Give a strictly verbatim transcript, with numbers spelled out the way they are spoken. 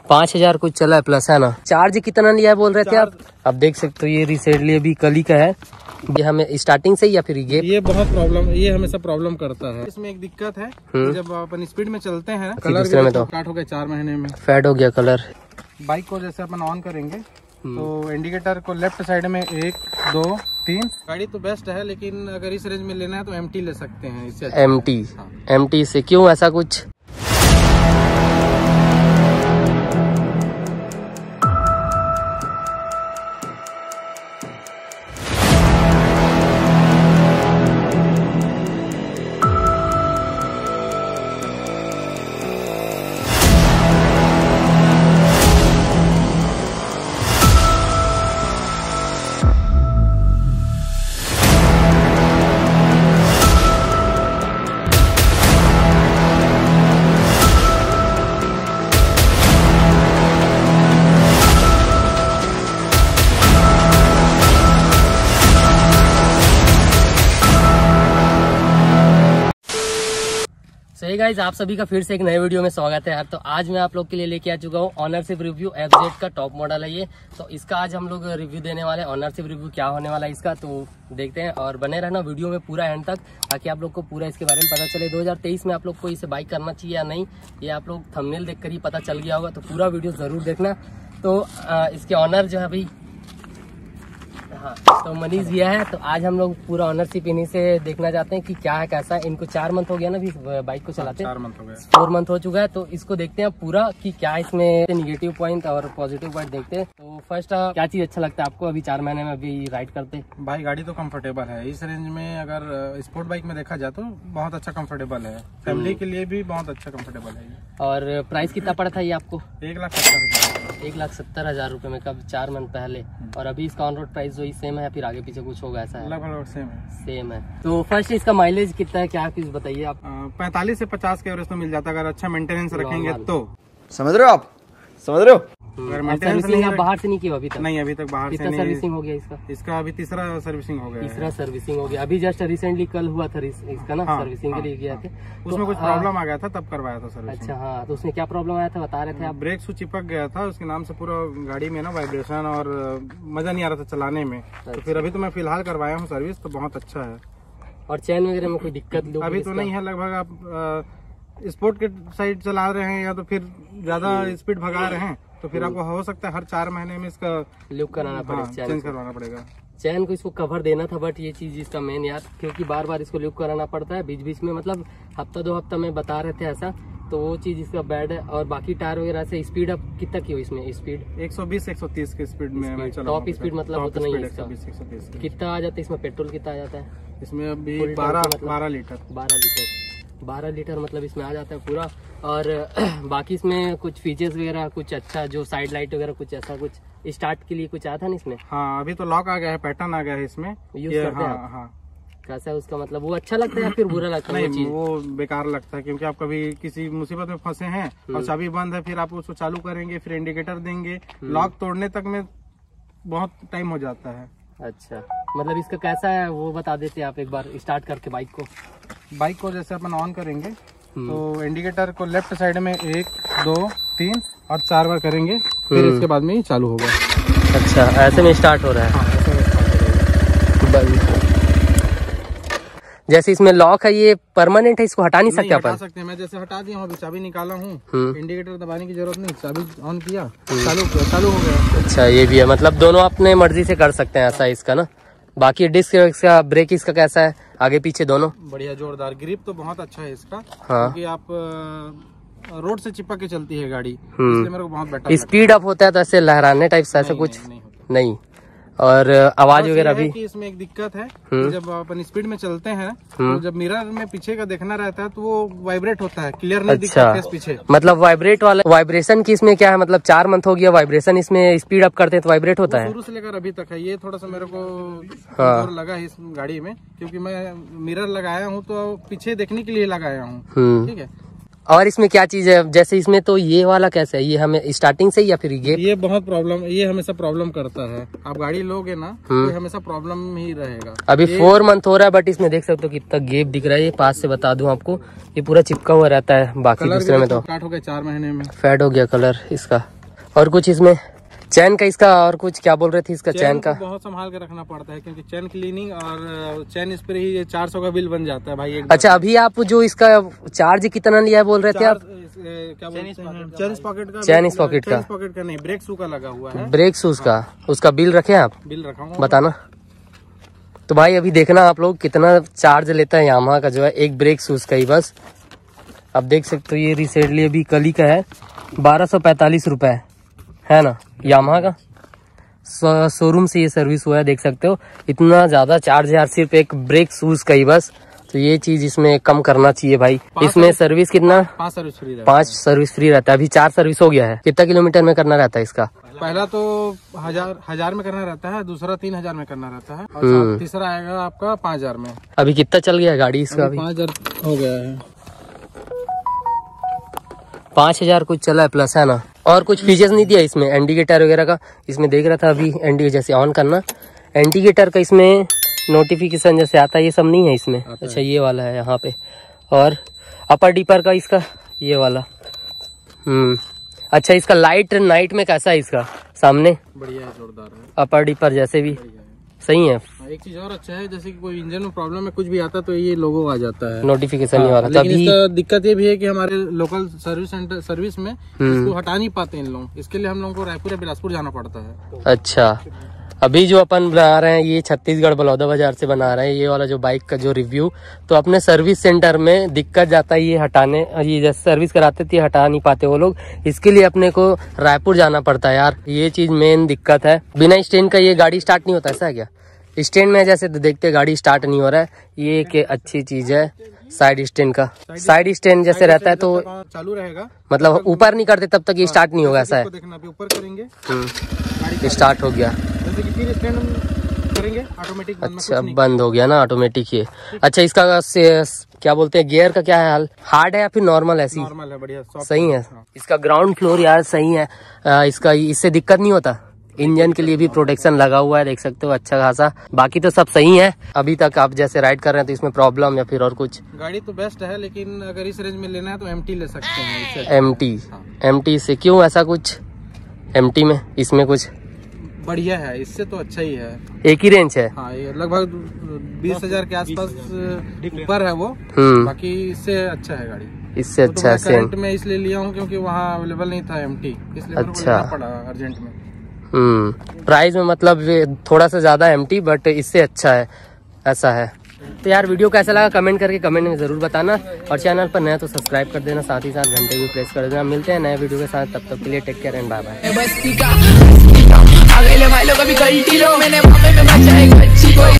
पाँच हजार कुछ चला है प्लस, है ना। चार्ज कितना लिया है बोल रहे थे आप? अब देख सकते हो ये रिसेंटली अभी कल ही का है। ये हमें स्टार्टिंग से ही या फिर ये ये बहुत प्रॉब्लम, ये हमेशा प्रॉब्लम करता है। इसमें एक दिक्कत है, जब अपन स्पीड में चलते हैं कलर भी में तो स्टार्ट हो गया, चार महीने में फेड हो गया कलर। बाइक को जैसे अपन ऑन करेंगे तो इंडिकेटर को लेफ्ट साइड में एक दो तीन, गाड़ी तो बेस्ट है, लेकिन अगर इस रेंज में लेना है तो एम टी ले सकते हैं इससे। एम टी एम टी से क्यों ऐसा कुछ? सही गाइस, आप सभी का फिर से एक नए वीडियो में स्वागत है यार। तो आज मैं आप लोग के लिए लेके आ चुका हूँ ऑनरशिप रिव्यू। एफ जेड का टॉप मॉडल है ये, तो इसका आज हम लोग रिव्यू देने वाले हैं। ऑनरशिप रिव्यू क्या होने वाला है इसका, तो देखते हैं और बने रहना वीडियो में पूरा एंड तक, ताकि आप लोग को पूरा इसके बारे में पता चले। दो हज़ार तेईस में आप लोग को इसे बाइक करना चाहिए या नहीं, ये आप लोग थंबनेल देखकर ही पता चल गया होगा, तो पूरा वीडियो जरूर देखना। तो आ, इसके ऑनर जो है भाई, हाँ तो मनीष भैया है। तो आज हम लोग पूरा ऑनरशिप इन्हीं से देखना चाहते हैं कि क्या है कैसा है। इनको चार मंथ हो गया ना भी बाइक को चलाते, चार मंथ हो गया, फोर मंथ हो चुका है। तो इसको देखते हैं पूरा कि क्या इसमें निगेटिव पॉइंट और पॉजिटिव पॉइंट देखते हैं। तो फर्स्ट क्या चीज अच्छा लगता है आपको अभी चार महीने में अभी राइड करते? भाई गाड़ी तो कंफर्टेबल है इस रेंज में, अगर स्पोर्ट बाइक में देखा जाए तो बहुत अच्छा कंफर्टेबल है, फैमिली के लिए भी बहुत अच्छा कंफर्टेबल है। और प्राइस कितना पड़ा था ये आपको? एक लाख सत्तर हजार एक लाख सत्तर हजार रूपए में, कब चार मंथ पहले। और अभी इसका ऑन रोड प्राइस जो सेम है, फिर आगे पीछे कुछ होगा ऐसा है? लगभग सेम है। सेम है। तो फर्स्ट इसका माइलेज कितना है, क्या कुछ बताइए आप? पैंतालीस से पचास के एवरेज तो मिल जाता है, अगर अच्छा मेंटेनेंस रखेंगे तो। समझ रहे हो आप? समझ रहे हो? अगर सर्विसिंग आप बाहर से नहीं किया अभी तक? नहीं, अभी तक बाहर से नहीं। सर्विसिंग हो गया इसका? इसका अभी तीसरा सर्विसिंग हो गया। तीसरा सर्विसिंग हो गया, अभी जस्ट रिसेंटली कल हुआ था इसका ना। हाँ, सर्विसिंग के लिए गया थे, उसमें कुछ प्रॉब्लम आ गया था तब करवाया था सर्विसिंग। अच्छा हाँ, तो उसमें क्या प्रॉब्लम आया था बता रहे थे आप? ब्रेक शू चिपक गया था उसके नाम से, पूरा गाड़ी में ना वाइब्रेशन और मजा नहीं आ रहा था चलाने में। तो फिर अभी तो मैं फिलहाल करवाया हूँ सर्विस, तो बहुत अच्छा है। और चैन वगैरह में कोई दिक्कत अभी तो नहीं है। लगभग आप स्पोर्ट के साइड चला रहे हैं या तो फिर ज्यादा स्पीड भगा रहे हैं, तो फिर आपको हो सकता है हर चार महीने में इसका लुक कराना पड़ेगा, हाँ, चेंज करवाना पड़ेगा। चैन को इसको कवर देना था, बट ये चीज इसका मेन यार, क्योंकि बार बार इसको लुक कराना पड़ता है बीच बीच में, मतलब हफ्ता दो हफ्ता में बता रहे थे ऐसा, तो वो चीज इसका बैड है। और बाकी टायर वगैरह से स्पीड अब कितना की हो इसमें? स्पीड एक सौ बीस एक सौ तीस की स्पीड में, टॉप स्पीड मतलब उतना ही है। कितना आ जाता है इसमें? पेट्रोल कितना आ जाता है इसमें? अभी बारह बारह लीटर बारह लीटर बारह लीटर मतलब इसमें आ जाता है पूरा। और बाकी इसमें कुछ फीचर्स वगैरह कुछ अच्छा, जो साइड लाइट वगैरह कुछ ऐसा कुछ स्टार्ट के लिए कुछ आया था ना इसमें? हाँ, अभी तो लॉक आ गया है, पैटर्न आ गया है इसमें। यूज करते हैं? हाँ। कैसा है उसका मतलब, वो अच्छा लगता है या फिर बुरा लगता है? नहीं, वो बेकार लगता है, क्योंकि आप कभी किसी मुसीबत में फंसे हैं और चाबी बंद है, फिर आप उसको चालू करेंगे, फिर इंडिकेटर देंगे, लॉक तोड़ने तक में बहुत टाइम हो जाता है। अच्छा, मतलब इसका कैसा है वो बता देते आप एक बार स्टार्ट करके बाइक को। बाइक को जैसे अपन ऑन करेंगे तो इंडिकेटर को लेफ्ट साइड में एक दो तीन और चार बार करेंगे, फिर इसके बाद में ही चालू होगा। अच्छा, ऐसे में स्टार्ट हो रहा है? हाँ, ऐसे में स्टार्ट हो रहा है। जैसे इसमें लॉक है, ये परमानेंट है, इसको हटा नहीं सकते अपन? हटा सकते हैं, मैं जैसे हटा दिया हूँ, अभी चाबी निकाला हूँ, इंडिकेटर दबाने की जरूरत नहीं, चाबी ऑन किया, चालू चालू हो गया। अच्छा, ये भी है, मतलब दोनों अपने मर्जी से कर सकते हैं ऐसा इसका ना। बाकी डिस्क का ब्रेक इसका कैसा है, आगे पीछे दोनों? बढ़िया, जोरदार। ग्रिप तो बहुत अच्छा है इसका। हाँ, क्योंकि आप रोड से चिपक के चलती है गाड़ी, इसलिए मेरे को बहुत बेटर। स्पीड अप होता है तो ऐसे लहराने टाइप से ऐसा कुछ नहीं, नहीं। और आवाज वगैरह भी? कि इसमें एक दिक्कत है, जब अपन स्पीड में चलते हैं तो जब मिरर में पीछे का देखना रहता है तो वो वाइब्रेट होता है, क्लियर नहीं दिखता फेस पीछे। मतलब वाइब्रेट वाला वाइब्रेशन की इसमें क्या है, मतलब चार मंथ हो गया वाइब्रेशन इसमें, स्पीड अप करते हैं तो वाइब्रेट होता है? शुरू से लेकर अभी तक है। ये थोड़ा सा मेरे को हाँ। लगा है इस गाड़ी में, क्योंकि मैं मिरर लगाया हूँ तो पीछे देखने के लिए लगाया हूँ, ठीक है। और इसमें क्या चीज है, जैसे इसमें तो ये वाला कैसा है, ये हमें स्टार्टिंग से ही या फिर ये ये बहुत प्रॉब्लम, ये हमेशा प्रॉब्लम करता है। आप गाड़ी लोगे ना तो ये हमेशा प्रॉब्लम ही रहेगा। अभी फोर मंथ हो रहा है बट इसमें देख सकते हो कितना गैप दिख रहा है। ये पास से बता दूं आपको, ये पूरा चिपका हुआ रहता है, बाकी दूसरे में तो फैट हो गया, चार महीने में फैट हो गया कलर इसका। और कुछ इसमें चैन का इसका, और कुछ क्या बोल रहे थे इसका, चैन का बहुत संभाल के रखना पड़ता है क्योंकि चैन क्लीनिंग और चैन स्प्रे ही चार सौ का बिल बन जाता है भाई एक। अच्छा, अभी आप जो इसका चार्ज कितना लिया है बोल रहे थे आप? क्या बोलते हैं, चैन पॉकेट का। चैन पॉकेट का पॉकेट का नहीं, ब्रेक शू का लगा हुआ है। ब्रेक शूज का, उसका बिल रखे आप? बिल रखा हूँ, बताना। तो भाई अभी देखना आप लोग कितना चार्ज लेता है यामाहा का जो है एक ब्रेक शूज का ही बस। आप देख सकते हो ये रिसेंटली अभी कल ही का है, बारह सौ पैंतालीस रुपए है ना यामाहा का। शोरूम से ये सर्विस हुआ है, देख सकते हो इतना ज्यादा चार्ज है यार सिर्फ एक ब्रेक शूज का ही बस। तो ये चीज इसमें कम करना चाहिए भाई। इसमें सर्विस कितना? पांच सर्विस फ्री रहता है। पांच सर्विस फ्री रहता है। अभी चार सर्विस हो गया है। कितना किलोमीटर में करना रहता है इसका? पहला तो हजार हजार में करना रहता है, दूसरा तीन हजार में करना रहता है और तीसरा आएगा आपका पाँच हजार में। अभी कितना चल गया गाड़ी इसका? अभी पाँच हजार हो गया है, पाँच हजार कुछ चला है प्लस है ना। और कुछ फीचर्स नहीं दिया इसमें इंडिकेटर वगैरह का? इसमें देख रहा था अभी इंडिकेटर जैसे ऑन करना, इंडिकेटर का इसमें नोटिफिकेशन जैसे आता है, ये सब नहीं है इसमें। अच्छा ये वाला है यहाँ पे। और अपर डिपर का इसका ये वाला। हम्म अच्छा, इसका लाइट नाइट में कैसा है इसका? सामने बढ़िया है, जोरदार है। अपर डिपर जैसे भी सही है। एक चीज और अच्छा है, जैसे कि कोई इंजन में प्रॉब्लम है कुछ भी आता तो ये लोगो आ जाता है, नोटिफिकेशन नहीं आ रहा। लेकिन इसका दिक्कत ये भी है कि हमारे लोकल सर्विस सेंटर सर्विस में इसको हटा नहीं पाते इन लोग। इसके लिए हम लोगों को रायपुर या बिलासपुर जाना पड़ता है। अच्छा, अभी जो अपन बना रहे हैं ये छत्तीसगढ़ बलौदा बाजार से बना रहे हैं ये वाला जो बाइक का जो रिव्यू, तो अपने सर्विस सेंटर में दिक्कत जाता है ये हटाने, ये जैसे सर्विस कराते थे हटा नहीं पाते वो लोग, इसके लिए अपने को रायपुर जाना पड़ता है यार। ये चीज मेन दिक्कत है। बिना स्टैंड का ये गाड़ी स्टार्ट नहीं होता, ऐसा है क्या? स्टैंड में जैसे देखते गाड़ी स्टार्ट नहीं हो रहा है, ये एक अच्छी चीज है साइड स्टैंड का। साइड स्टैंड जैसे रहता है तो चालू रहेगा, मतलब ऊपर नहीं करते तब तक ये स्टार्ट नहीं होगा, ऐसा है? देखना अभी ऊपर करेंगे स्टार्ट हो गया, जैसे कि फिर स्टैंड करेंगे ऑटोमेटिक। अच्छा बंद हो गया ना ऑटोमेटिक ये। अच्छा इसका से, क्या बोलते हैं गियर का क्या है हाल? हार्ड है या फिर नॉर्मल? ऐसी नॉर्मल है, बढ़िया सही है। इसका ग्राउंड फ्लोर यार सही है, आ, इसका इससे दिक्कत नहीं होता। इंजन के लिए भी प्रोटेक्शन लगा हुआ है, देख सकते हो अच्छा खासा। बाकी तो सब सही है अभी तक। आप जैसे राइड कर रहे हैं तो इसमें प्रॉब्लम या फिर और कुछ? गाड़ी तो बेस्ट है, लेकिन अगर इस रेंज में लेना है तो एमटी ले सकते हैं। एमटी? एमटी से क्यों ऐसा कुछ? एमटी में इसमें कुछ बढ़िया है, इससे तो अच्छा ही है। एक ही रेंज है? हाँ, ये लगभग बीस हजार के आसपास ऊपर है वो, बाकी इससे अच्छा है गाड़ी। इससे अच्छा है। करंट में इसलिए लिया हूँ क्योंकि वहाँ अवेलेबल नहीं था एमटी, इसलिए अच्छा पड़ा अर्जेंट में। हम्म प्राइस में मतलब थोड़ा सा ज्यादा एमटी बट इससे अच्छा है, ऐसा है। तो यार वीडियो कैसा लगा कमेंट करके कमेंट में जरूर बताना, और चैनल पर नया तो सब्सक्राइब कर देना, साथ ही साथ घंटे भी प्रेस कर देना। मिलते हैं नए वीडियो के साथ, तब तक के लिए take care and bye bye.